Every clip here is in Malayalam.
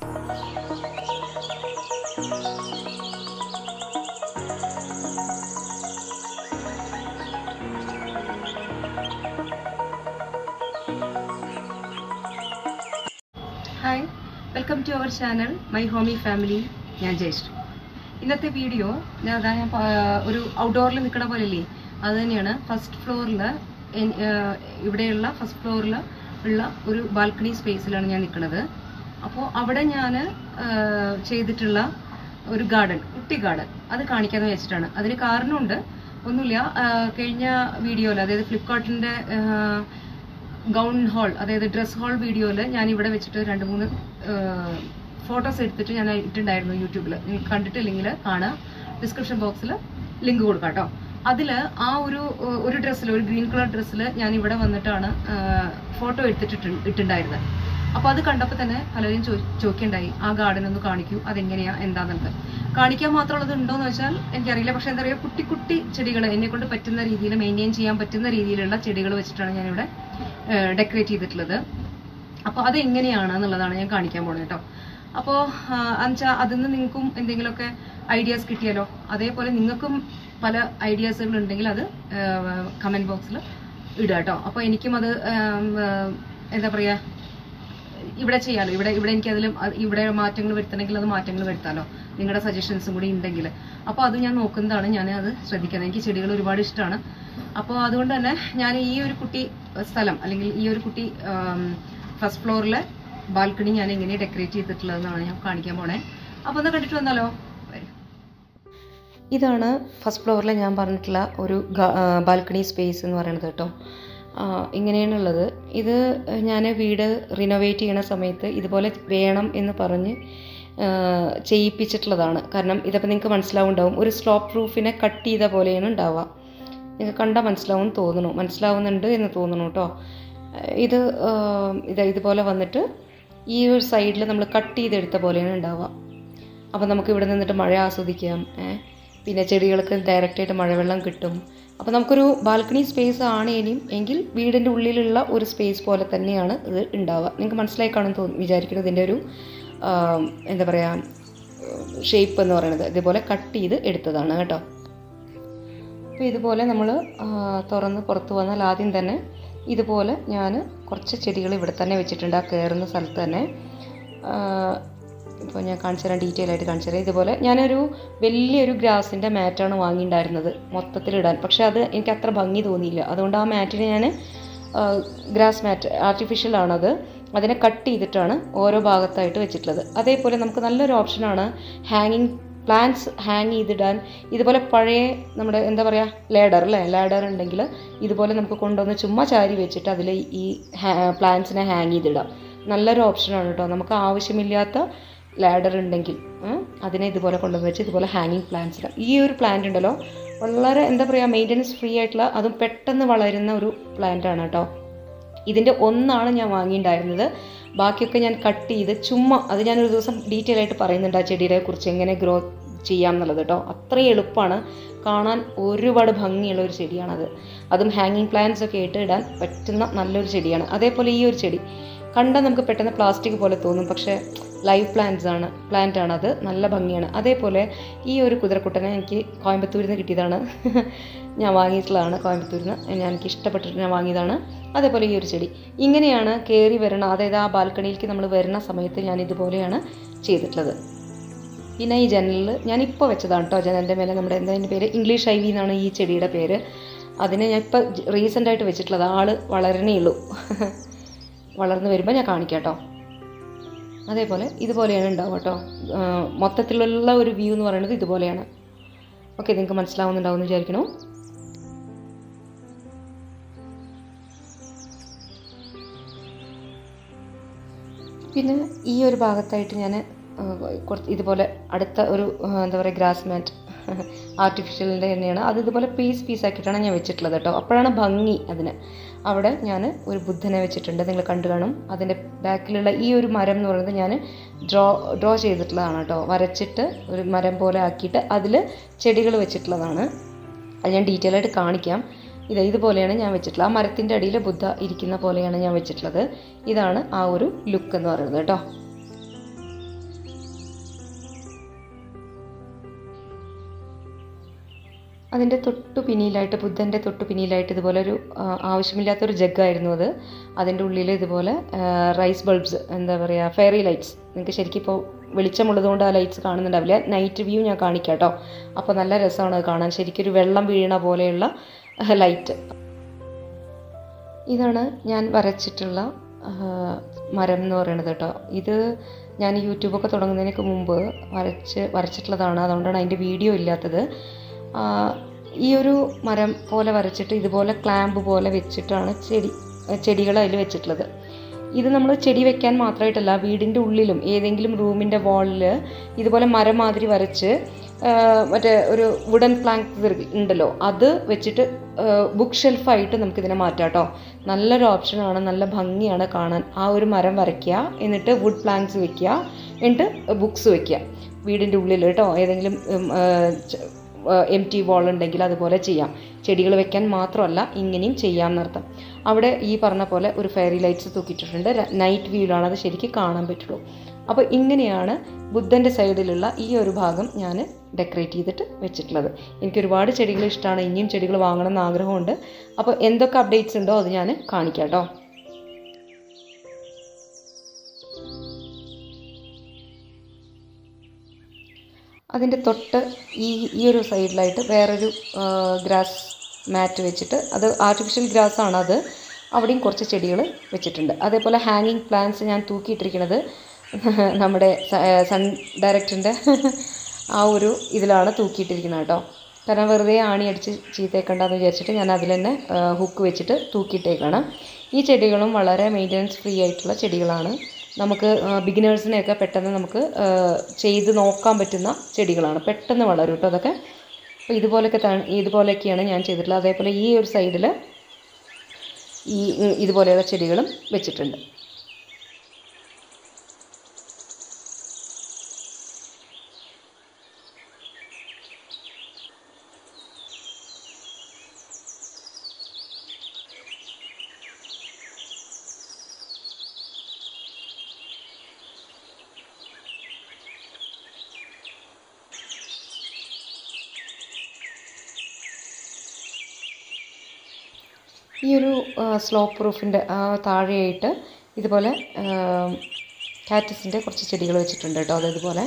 Hi, welcome to our channel, My Homey Family. ഞാൻ ജയശ്രീ. ഇന്നത്തെ വീഡിയോ ഞാൻ ഒരു ഔട്ട്ഡോറിൽ നിൽക്കണ പോലെയല്ലേ, അത് തന്നെയാണ്. ഫസ്റ്റ് ഫ്ലോറിൽ ഇവിടെയുള്ള ഫസ്റ്റ് ഫ്ലോറിൽ ഉള്ള ഒരു ബാൽക്കണി സ്പേസിലാണ് ഞാൻ നിൽക്കുന്നത്. അപ്പോൾ അവിടെ ഞാൻ ചെയ്തിട്ടുള്ള ഒരു ഗാർഡൻ, കുട്ടി ഗാർഡൻ, അത് കാണിക്കാമെന്ന് വെച്ചിട്ടാണ്. അതിന് കാരണമുണ്ട്, ഒന്നുമില്ല. കഴിഞ്ഞ വീഡിയോയിൽ, അതായത് ഫ്ലിപ്കാർട്ടിൻ്റെ ഗൗൺ ഹോൾ, അതായത് ഡ്രസ് ഹോൾ വീഡിയോയിൽ ഞാൻ ഇവിടെ വെച്ചിട്ട് 2-3 ഫോട്ടോസ് എടുത്തിട്ട് ഞാൻ ഇട്ടുണ്ടായിരുന്നു യൂട്യൂബിൽ. നിങ്ങൾക്ക് കണ്ടിട്ടില്ലെങ്കിൽ കാണാം, ഡിസ്ക്രിപ്ഷൻ ബോക്സിൽ ലിങ്ക് കൊടുക്കാം കേട്ടോ. അതിൽ ആ ഒരു ഡ്രസ്സിൽ, ഒരു ഗ്രീൻ കളർ ഡ്രസ്സിൽ ഞാൻ ഇവിടെ വന്നിട്ടാണ് ഫോട്ടോ ഇട്ടുണ്ടായിരുന്നത്. അപ്പോൾ അത് കണ്ടപ്പോൾ തന്നെ പലരും ചോദിക്കണ്ടായി, ആ ഗാർഡൻ ഒന്ന് കാണിക്കൂ, അതെങ്ങനെയാ എന്താണെന്നുള്ളത്. കാണിക്കാൻ മാത്രമുള്ളത് ഉണ്ടോയെന്ന് വെച്ചാൽ എനിക്കറിയില്ല. പക്ഷേ എന്താ പറയുക, കുട്ടി കുട്ടി ചെടികൾ, എന്നെക്കൊണ്ട് പറ്റുന്ന രീതിയിൽ മെയിൻറ്റെയിൻ ചെയ്യാൻ പറ്റുന്ന രീതിയിലുള്ള ചെടികൾ വെച്ചിട്ടാണ് ഞാനിവിടെ ഡെക്കറേറ്റ് ചെയ്തിട്ടുള്ളത്. അപ്പോൾ അതെങ്ങനെയാണ് എന്നുള്ളതാണ് ഞാൻ കാണിക്കാൻ പോകുന്നത് കേട്ടോ. അപ്പോൾ എന്നുവെച്ചാൽ അതിൽ നിന്ന് നിങ്ങൾക്കും എന്തെങ്കിലുമൊക്കെ ഐഡിയാസ് കിട്ടിയാലോ, അതേപോലെ നിങ്ങൾക്കും പല ഐഡിയാസുകൾ ഉണ്ടെങ്കിൽ അത് കമൻറ്റ് ബോക്സിൽ ഇടുക കേട്ടോ. അപ്പോൾ എനിക്കും അത് എന്താ പറയുക, ഇവിടെ ചെയ്യാമല്ലോ. ഇവിടെ എനിക്കതിലും ഇവിടെ മാറ്റങ്ങൾ വരുത്തണമെങ്കിൽ അത് മാറ്റങ്ങൾ വരുത്താമല്ലോ, നിങ്ങളുടെ സജഷൻസും കൂടി ഉണ്ടെങ്കിൽ. അപ്പോൾ അത് ഞാൻ നോക്കുന്നതാണ്, ഞാൻ അത് ശ്രദ്ധിക്കുന്നത്. എനിക്ക് ചെടികൾ ഒരുപാട് ഇഷ്ടമാണ്. അപ്പോൾ അതുകൊണ്ട് തന്നെ ഞാൻ ഈ ഒരു കുട്ടി സ്ഥലം, അല്ലെങ്കിൽ ഈ ഒരു കുട്ടി ഫസ്റ്റ് ഫ്ലോറിലെ ബാൽക്കണി ഞാൻ എങ്ങനെ ഡെക്കറേറ്റ് ചെയ്തിട്ടുള്ളതെന്നാണ് ഞാൻ കാണിക്കാൻ പോണേ. അപ്പോൾ ഒന്ന് കണ്ടിട്ട് വന്നാലോ. ഇതാണ് ഫസ്റ്റ് ഫ്ലോറിൽ ഞാൻ പറഞ്ഞിട്ടുള്ള ഒരു ബാൽക്കണി സ്പേസ് എന്ന് പറയുന്നത് കേട്ടോ. ഇങ്ങനെയാണുള്ളത്. ഇത് ഞാൻ വീട് റിനോവേറ്റ് ചെയ്യണ സമയത്ത് ഇതുപോലെ വേണം എന്ന് പറഞ്ഞ് ചെയ്യിപ്പിച്ചിട്ടുള്ളതാണ്. കാരണം ഇതപ്പോൾ നിങ്ങൾക്ക് മനസ്സിലാവുന്നുണ്ടാവും, ഒരു സ്ലോപ്പ് റൂഫിനെ കട്ട് ചെയ്ത പോലെയാണ് ഉണ്ടാവുക. നിങ്ങൾക്ക് കണ്ടാൽ മനസ്സിലാവുന്നുണ്ട് എന്ന് തോന്നുന്നു കേട്ടോ. ഇതുപോലെ വന്നിട്ട് ഈ ഒരു സൈഡിൽ നമ്മൾ കട്ട് ചെയ്തെടുത്ത പോലെയാണ് ഉണ്ടാവുക. അപ്പോൾ നമുക്ക് ഇവിടെ നിന്നിട്ട് മഴ ആസ്വദിക്കാം. പിന്നെ ചെടികൾക്ക് ഡയറക്റ്റായിട്ട് മഴവെള്ളം കിട്ടും. അപ്പോൾ നമുക്കൊരു ബാൽക്കണി സ്പേസ് ആണ് എങ്കിൽ വീടിൻ്റെ ഉള്ളിലുള്ള ഒരു സ്പേസ് പോലെ തന്നെയാണ് ഇത് ഉണ്ടാവുക. നിങ്ങൾക്ക് മനസ്സിലായി കാണുമെന്ന് വിചാരിക്കുന്നു. ഇതിൻ്റെ ഒരു എന്താ പറയുക, ഷേപ്പ് എന്ന് പറയുന്നത് ഇതുപോലെ കട്ട് ചെയ്ത് എടുത്തതാണ് കേട്ടോ. അപ്പോൾ ഇതുപോലെ നമ്മൾ തുറന്ന് പുറത്ത് വന്നാൽ ആദ്യം തന്നെ ഇതുപോലെ ഞാൻ കുറച്ച് ചെടികൾ ഇവിടെ തന്നെ വെച്ചിട്ടുണ്ട്, ആ കയറുന്ന സ്ഥലത്ത് തന്നെ. ഇപ്പോൾ ഞാൻ കാണിച്ചു തരാം, ഡീറ്റെയിൽ ആയിട്ട് കാണിച്ചു തരാം. ഇതുപോലെ ഞാനൊരു വലിയൊരു ഗ്രാസിൻ്റെ മാറ്റാണ് വാങ്ങിയിട്ടുണ്ടായിരുന്നത് മൊത്തത്തിലിടാൻ. പക്ഷേ അത് എനിക്ക് അത്ര ഭംഗി തോന്നിയില്ല. അതുകൊണ്ട് ആ മാറ്റിന് ഞാൻ ഗ്രാസ് മാറ്റ്, ആർട്ടിഫിഷ്യലാണത്, അതിനെ കട്ട് ചെയ്തിട്ടാണ് ഓരോ ഭാഗത്തായിട്ട് വെച്ചിട്ടുള്ളത്. അതേപോലെ നമുക്ക് നല്ലൊരു ഓപ്ഷനാണ് ഹാങ്ങിങ് പ്ലാന്റ്സ് ഹാങ് ചെയ്തിടാൻ. ഇതുപോലെ പഴയ നമ്മുടെ എന്താ പറയുക, ലാഡർ ഉണ്ടെങ്കിൽ ഇതുപോലെ നമുക്ക് കൊണ്ടുവന്ന് ചുമ്മാ ചാരി വെച്ചിട്ട് അതിൽ ഈ പ്ലാന്റ്സിനെ ഹാങ് ചെയ്തിടാം. നല്ലൊരു ഓപ്ഷനാണ് കേട്ടോ. നമുക്ക് ആവശ്യമില്ലാത്ത ലാഡർ ഉണ്ടെങ്കിൽ അതിനെ ഇതുപോലെ കൊണ്ടുവന്ന് വെച്ച് ഇതുപോലെ ഹാങ്ങിങ് പ്ലാന്റ്സ് ഇടാം. ഈ ഒരു പ്ലാന്റ് ഉണ്ടല്ലോ, വളരെ എന്താ പറയുക, മെയിൻ്റനൻസ് ഫ്രീ ആയിട്ടുള്ള, അതും പെട്ടെന്ന് വളരുന്ന ഒരു പ്ലാന്റാണ് കേട്ടോ. ഇതിൻ്റെ ഒന്നാണ് ഞാൻ വാങ്ങിയിട്ടുണ്ടായിരുന്നത്. ബാക്കിയൊക്കെ ഞാൻ കട്ട് ചെയ്ത് ചുമ്മാ, അത് ഞാനൊരു ദിവസം ഡീറ്റെയിൽ ആയിട്ട് പറയുന്നുണ്ട് ആ ചെടിയെ കുറിച്ച്, എങ്ങനെ ഗ്രോ ചെയ്യാം എന്നുള്ളത് കേട്ടോ. അത്രയും എളുപ്പമാണ്, കാണാൻ ഒരുപാട് ഭംഗിയുള്ള ഒരു ചെടിയാണത്. അതും ഹാങ്ങിങ് പ്ലാന്റ്സ് ഒക്കെ ആയിട്ട് ഇടാൻ പറ്റുന്ന നല്ലൊരു ചെടിയാണ്. അതേപോലെ ഈ ഒരു ചെടി കണ്ടാൽ നമുക്ക് പെട്ടെന്ന് പ്ലാസ്റ്റിക് പോലെ തോന്നും, പക്ഷേ ലൈവ് പ്ലാന്റ് ആണ്, അത് നല്ല ഭംഗിയാണ്. അതേപോലെ ഈ ഒരു കുതിരക്കുട്ടനെ എനിക്ക് കോയമ്പത്തൂരിൽ നിന്ന് കിട്ടിയതാണ്. ഞാൻ വാങ്ങിയിട്ടുള്ളതാണ് കോയമ്പത്തൂരിൽ നിന്ന്, എനിക്ക് ഇഷ്ടപ്പെട്ടിട്ട് ഞാൻ വാങ്ങിയതാണ്. അതേപോലെ ഈ ഒരു ചെടി ഇങ്ങനെയാണ് കയറി വരണം, അതായത് ആ ബാൽക്കണിയിലേക്ക് നമ്മൾ വരുന്ന സമയത്ത് ഞാൻ ഇതുപോലെയാണ് ചെയ്തിട്ടുള്ളത്. പിന്നെ ഈ ജനലിൽ ഞാനിപ്പോൾ വെച്ചതാണ് കേട്ടോ, ജനലിൻ്റെ മേലെ നമ്മുടെ എന്താ പേര്, ഇംഗ്ലീഷ് ഐവി എന്നാണ് ഈ ചെടിയുടെ പേര്. അതിനെ ഞാൻ ഇപ്പോൾ റീസെൻ്റായിട്ട് വെച്ചിട്ടുള്ളത്. ആൾ വളരണേ ഉള്ളൂ, വളർന്നു വരുമ്പോൾ ഞാൻ കാണിക്കാം കേട്ടോ. അതേപോലെ ഇതുപോലെയാണ് ഉണ്ടാവുക കേട്ടോ. മൊത്തത്തിലുള്ള ഒരു വ്യൂ എന്ന് പറയുന്നത് ഇതുപോലെയാണ്. ഓക്കെ, നിങ്ങൾക്ക് മനസ്സിലാവുന്നുണ്ടാവും എന്ന് വിചാരിക്കണു. പിന്നെ ഈ ഒരു ഭാഗത്തായിട്ട് ഞാൻ കുറച്ച് ഇതുപോലെ അടുത്ത ഒരു എന്താ പറയുക, ഗ്രാസ് മാറ്റ് ആർട്ടിഫിഷ്യലിൻ്റെ തന്നെയാണ്. അത് ഇതുപോലെ പീസാക്കിയിട്ടാണ് ഞാൻ വെച്ചിട്ടുള്ളത് കേട്ടോ. അപ്പോഴാണ് ഭംഗി അതിന്. അവിടെ ഞാൻ ഒരു ബുദ്ധനെ വെച്ചിട്ടുണ്ട്, നിങ്ങൾ കണ്ടു കാണും. അതിൻ്റെ ബാക്കിലുള്ള ഈ ഒരു മരം എന്ന് പറയുന്നത് ഞാൻ ഡ്രോ ചെയ്തിട്ടുള്ളതാണ് കേട്ടോ. വരച്ചിട്ട് ഒരു മരം പോലെ ആക്കിയിട്ട് അതിൽ ചെടികൾ വെച്ചിട്ടുള്ളതാണ്. അത് ഞാൻ ഡീറ്റെയിൽ ആയിട്ട് കാണിക്കാം. ഇതുപോലെയാണ് ഞാൻ വെച്ചിട്ടുള്ളത്. ആ മരത്തിൻ്റെ അടിയിൽ ബുദ്ധ ഇരിക്കുന്ന പോലെയാണ് ഞാൻ വെച്ചിട്ടുള്ളത്. ഇതാണ് ആ ഒരു ലുക്ക് എന്ന് പറയുന്നത് കേട്ടോ. അതിൻ്റെ തൊട്ടു പിന്നിലായിട്ട് ബുദ്ധൻ്റെ തൊട്ടു പിന്നിലായിട്ട് ഇതുപോലെ ഒരു ആവശ്യമില്ലാത്തൊരു ജഗ്ഗായിരുന്നു അത്. അതിൻ്റെ ഉള്ളിൽ ഇതുപോലെ റൈസ് ബൾബ്സ്, എന്താ പറയുക, ഫെയറി ലൈറ്റ്സ്. നിങ്ങൾക്ക് ശരിക്കും ഇപ്പോൾ വെളിച്ചമുള്ളതുകൊണ്ട് ആ ലൈറ്റ്സ് കാണുന്നുണ്ടാവില്ല. നൈറ്റ് വ്യൂ ഞാൻ കാണിക്കാം കേട്ടോ. അപ്പോൾ നല്ല രസമാണ് അത് കാണാൻ, ശരിക്കും ഒരു വെള്ളം വീഴണ പോലെയുള്ള ലൈറ്റ്. ഇതാണ് ഞാൻ വരച്ചിട്ടുള്ള മരം എന്ന് പറയുന്നത് കേട്ടോ. ഇത് ഞാൻ യൂട്യൂബൊക്കെ തുടങ്ങുന്നതിനൊക്കെ മുമ്പ് വരച്ചിട്ടുള്ളതാണ്, അതുകൊണ്ടാണ് അതിൻ്റെ വീഡിയോ ഇല്ലാത്തത്. ഈ ഒരു മരം പോലെ വരച്ചിട്ട് ഇതുപോലെ ക്ലാമ്പ് പോലെ വെച്ചിട്ടാണ് ചെടികൾ അതിൽ വെച്ചിട്ടുള്ളത്. ഇത് നമ്മൾ ചെടി വെക്കാൻ മാത്രമായിട്ടല്ല, വീടിൻ്റെ ഉള്ളിലും ഏതെങ്കിലും റൂമിൻ്റെ വാളിൽ ഇതുപോലെ മരം മാതിരി വരച്ച് മറ്റേ ഒരു വുഡൻ പ്ലാങ്ക് ഉണ്ടല്ലോ, അത് വെച്ചിട്ട് ബുക്ക് ഷെൽഫായിട്ട് നമുക്കിതിനെ മാറ്റാം കേട്ടോ. നല്ലൊരു ഓപ്ഷനാണ്, നല്ല ഭംഗിയാണ് കാണാൻ. ആ ഒരു മരം വരയ്ക്കുക, എന്നിട്ട് വുഡ് പ്ലാങ്ക്സ് വെക്കുക, എന്നിട്ട് ബുക്സ് വെക്കുക വീടിൻ്റെ ഉള്ളിൽ കേട്ടോ. ഏതെങ്കിലും എംറ്റി വാൾ ഉണ്ടെങ്കിൽ അതുപോലെ ചെയ്യാം. ചെടികൾ വെക്കാൻ മാത്രമല്ല, ഇങ്ങനെയും ചെയ്യാം എന്നർത്ഥം. അവിടെ ഈ പറഞ്ഞ പോലെ ഒരു ഫെയറി ലൈറ്റ്സ് തൂക്കിയിട്ടിട്ടുണ്ട്. നൈറ്റ് വ്യൂയിലാണ് അത് ശരിക്കും കാണാൻ പറ്റുള്ളൂ. അപ്പോൾ ഇങ്ങനെയാണ് ബുദ്ധൻ്റെ സൈഡിലുള്ള ഈ ഒരു ഭാഗം ഞാൻ ഡെക്കറേറ്റ് ചെയ്തിട്ട് വെച്ചിട്ടുള്ളത്. എനിക്ക് ഒരുപാട് ചെടികൾ ഇഷ്ടമാണ്, ഇനിയും ചെടികൾ വാങ്ങണം എന്ന് ആഗ്രഹമുണ്ട്. അപ്പോൾ എന്തൊക്കെ അപ്ഡേറ്റ്സ് ഉണ്ടോ അത് ഞാൻ കാണിക്കാം കേട്ടോ. അതിൻ്റെ തൊട്ട് ഈ ഒരു സൈഡിലായിട്ട് വേറൊരു ഗ്രാസ് മാറ്റ് വെച്ചിട്ട്, അത് ആർട്ടിഫിഷ്യൽ ഗ്രാസ് ആണ് അത്. അവിടെയും കുറച്ച് ചെടികൾ വെച്ചിട്ടുണ്ട്. അതേപോലെ ഹാങ്ങിങ് പ്ലാന്റ്സ് ഞാൻ തൂക്കിയിട്ടിരിക്കുന്നത് നമ്മുടെ സൺ ഡയറക്ടറിൻ്റെ ആ ഒരു ഇതിലാണ് തൂക്കിയിട്ടിരിക്കുന്നത് കേട്ടോ. കാരണം വെറുതെ ആണി അടിച്ച് ചീത്തേക്കണ്ടെന്ന് വിചാരിച്ചിട്ട് ഞാൻ അതിൽ തന്നെ ഹുക്ക് വെച്ചിട്ട് തൂക്കിയിട്ടേക്കാണ്. ഈ ചെടികളും വളരെ മെയിൻ്റനൻസ് ഫ്രീ ആയിട്ടുള്ള ചെടികളാണ്. നമുക്ക് ബിഗിനേഴ്സിനെയൊക്കെ പെട്ടെന്ന് നമുക്ക് ചെയ്ത് നോക്കാൻ പറ്റുന്ന ചെടികളാണ്, പെട്ടെന്ന് വളരും കേട്ടോ അതൊക്കെ. അപ്പോൾ ഇതുപോലെയൊക്കെയാണ് ഞാൻ ചെയ്തിട്ടുള്ളത്. അതേപോലെ ഈ ഒരു സൈഡിൽ ഇതുപോലെയുള്ള ചെടികളും വെച്ചിട്ടുണ്ട്. ഈ ഒരു സ്ലോപ്പ് റൂഫിൻ്റെ താഴെയായിട്ട് ഇതുപോലെ കാറ്റസിൻ്റെ കുറച്ച് ചെടികൾ വെച്ചിട്ടുണ്ട് കേട്ടോ. അതേപോലെ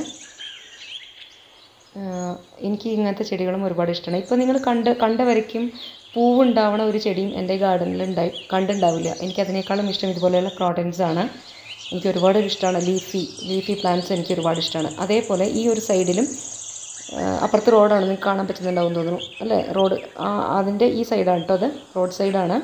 എനിക്ക് ഇങ്ങനത്തെ ചെടികളും ഒരുപാട് ഇഷ്ടമാണ്. ഇപ്പോൾ നിങ്ങൾ കണ്ട വരയ്ക്കും പൂവുണ്ടാവണ ഒരു ചെടിയും എൻ്റെ ഗാർഡനിൽ കണ്ടുണ്ടാവില്ല. എനിക്കതിനേക്കാളും ഇഷ്ടം ഇതുപോലെയുള്ള ക്രോട്ടൻസ് ആണ്. എനിക്ക് ഒരുപാട് ഇഷ്ടമാണ്. ലീഫി പ്ലാന്റ്സ് എനിക്ക് ഒരുപാട് ഇഷ്ടമാണ്. അതേപോലെ ഈ ഒരു സൈഡിലും അപ്പുറത്ത് റോഡാണ്, നിങ്ങൾക്ക് കാണാൻ പറ്റുന്നുണ്ടാവും തോന്നുന്നു അല്ലേ, റോഡ് അതിൻ്റെ ഈ സൈഡാണ് കേട്ടോ, അത് റോഡ് സൈഡാണ്.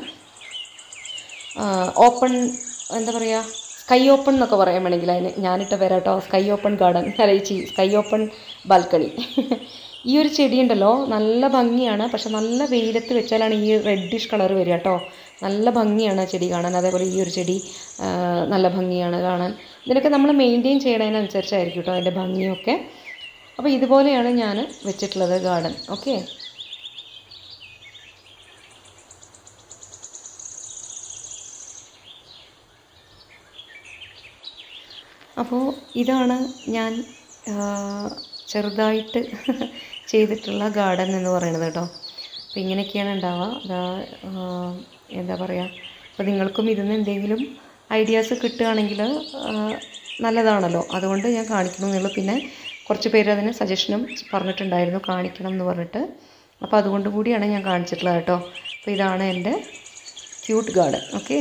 ഓപ്പൺ, എന്താ പറയുക, സ്കൈ ഓപ്പൺ എന്നൊക്കെ പറയാൻ വേണമെങ്കിൽ അതിന് ഞാനിട്ട് വരാം കേട്ടോ. Sky open garden, sky open balcony. ഈ ഒരു ചെടി ഉണ്ടല്ലോ നല്ല ഭംഗിയാണ്, പക്ഷെ നല്ല വെയിലത്ത് വെച്ചാലാണ് ഈ റെഡിഷ് കളർ വരിക കേട്ടോ. നല്ല ഭംഗിയാണ് ആ ചെടി കാണാൻ. അതേപോലെ ഈ ഒരു ചെടി നല്ല ഭംഗിയാണ് കാണാൻ. ഇതിനൊക്കെ നമ്മൾ മെയിൻറ്റെയിൻ ചെയ്യണതിനനുസരിച്ചായിരിക്കും കേട്ടോ അതിൻ്റെ ഭംഗിയൊക്കെ. അപ്പോൾ ഇതുപോലെയാണ് ഞാൻ വെച്ചിട്ടുള്ളത് ഗാർഡൻ. ഓക്കെ, അപ്പോൾ ഇതാണ് ഞാൻ ചെറുതായിട്ട് ചെയ്തിട്ടുള്ള ഗാർഡൻ എന്ന് പറയുന്നത് കേട്ടോ. അപ്പോൾ ഇങ്ങനെയൊക്കെയാണ് ഉണ്ടാവുക. എന്താ പറയുക, അപ്പോൾ നിങ്ങൾക്കും ഇതിൽ നിന്ന് എന്തെങ്കിലും ഐഡിയാസ് കിട്ടുകയാണെങ്കിൽ നല്ലതാണല്ലോ, അതുകൊണ്ട് ഞാൻ കാണിക്കണമെന്നുള്ളൂ. പിന്നെ കുറച്ച് പേര് അതിന് സജഷനും പറഞ്ഞിട്ടുണ്ടായിരുന്നു കാണിക്കണം എന്ന് പറഞ്ഞിട്ട്. അപ്പോൾ അതുകൊണ്ട് കൂടിയാണ് ഞാൻ കാണിച്ചിട്ടുള്ളത് കേട്ടോ. അപ്പോൾ ഇതാണ് എൻ്റെ ക്യൂട്ട് ഗാർഡൻ. ഓക്കെ,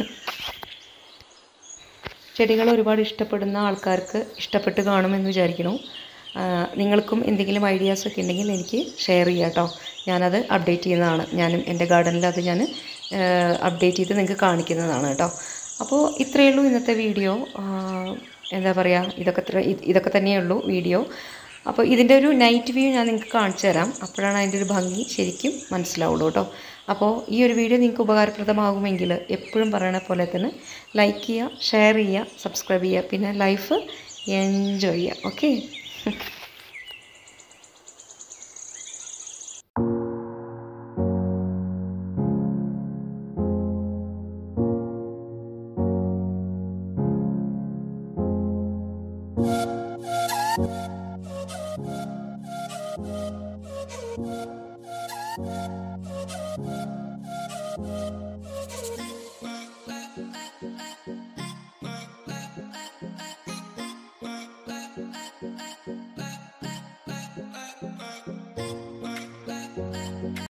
ചെടികൾ ഒരുപാട് ഇഷ്ടപ്പെടുന്ന ആൾക്കാർക്ക് ഇഷ്ടപ്പെട്ട് കാണുമെന്ന് വിചാരിക്കുന്നു. നിങ്ങൾക്കും എന്തെങ്കിലും ഐഡിയാസൊക്കെ ഉണ്ടെങ്കിൽ എനിക്ക് ഷെയർ ചെയ്യാം കേട്ടോ. ഞാനത് അപ്ഡേറ്റ് ചെയ്യുന്നതാണ്. ഞാനും എൻ്റെ ഗാർഡനിൽ അത് ഞാൻ അപ്ഡേറ്റ് ചെയ്ത് നിങ്ങൾക്ക് കാണിക്കുന്നതാണ് കേട്ടോ. അപ്പോൾ ഇത്രയേ ഉള്ളൂ ഇന്നത്തെ വീഡിയോ. എന്താ പറയുക, ഇതൊക്കെ തന്നെയുള്ളൂ വീഡിയോ. അപ്പോൾ ഇതിൻ്റെ ഒരു നൈറ്റ് വ്യൂ ഞാൻ നിങ്ങൾക്ക് കാണിച്ചു തരാം. അപ്പോഴാണ് അതിൻ്റെ ഒരു ഭംഗി ശരിക്കും മനസ്സിലാവുള്ളൂ കേട്ടോ. അപ്പോൾ ഈ ഒരു വീഡിയോ നിങ്ങൾക്ക് ഉപകാരപ്രദമാകുമെങ്കിൽ എപ്പോഴും പറയണ പോലെ തന്നെ ലൈക്ക് ചെയ്യുക, ഷെയർ ചെയ്യുക, സബ്സ്ക്രൈബ് ചെയ്യുക, പിന്നെ ലൈഫ് എൻജോയ് ചെയ്യുക. ഓക്കെ. ബൈ.